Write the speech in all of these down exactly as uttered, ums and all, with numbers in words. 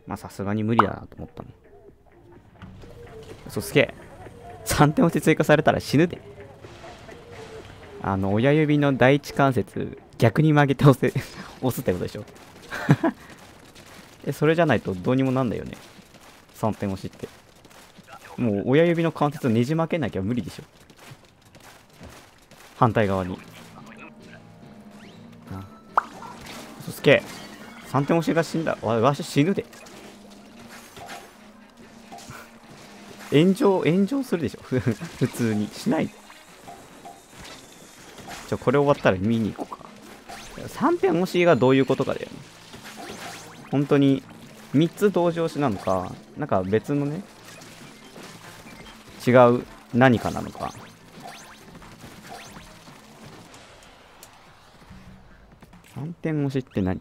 まあさすがに無理だなと思ったもん。嘘つけ。さんてん押し追加されたら死ぬで。あの親指の第一関節逆に曲げて押せ押すってことでしょ。え、それじゃないとどうにもなんだよね。さんてん押しって。もう親指の関節をねじ曲げなきゃ無理でしょ。反対側に。あ、嘘つけ。さんてん押しが死んだ。わ、わし死ぬで。炎上、炎上するでしょ。普通に。しない。ちょ、これ終わったら見に行こうか。さんてん押しがどういうことかだよね。本当にみっつ同時押しなのか、なんか別のね、違う何かなのか。さんてん押しって何？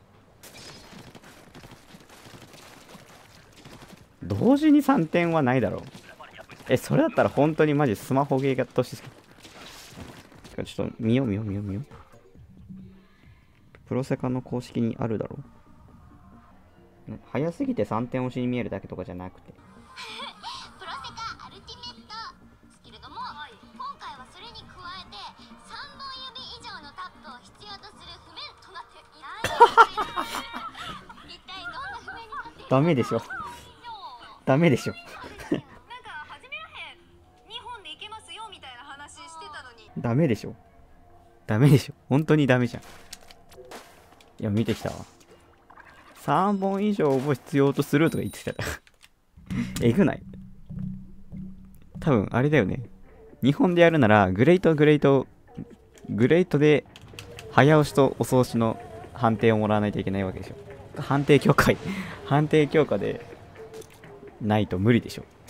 同時にさんてんはないだろう。え、それだったら本当にマジスマホゲーがとして、ちょっと見よう見よう見よう見よう。プロセカの公式にあるだろう。早すぎてさんてん押しに見えるだけとかじゃなくて。 プロセカアルティメットですけれども、今回はそれに加えてさんぼん指以上のタップを必要とする譜面となっていない一体どんな譜面になっているのか。 ダメでしょ。ダメでしょ。 なんか初めらへんにほんでいけますよみたいな話してたのに。 ダメでしょ。ダメでしょ。本当にダメじゃん。いや、見てきたわ。さんぼん以上も必要とするとか言ってきた。えぐない？多分、あれだよね。日本でやるなら、グレート、グレート、グレートで、早押しと遅押しの判定をもらわないといけないわけでしょ。判定強化、判定強化でないと無理でしょ。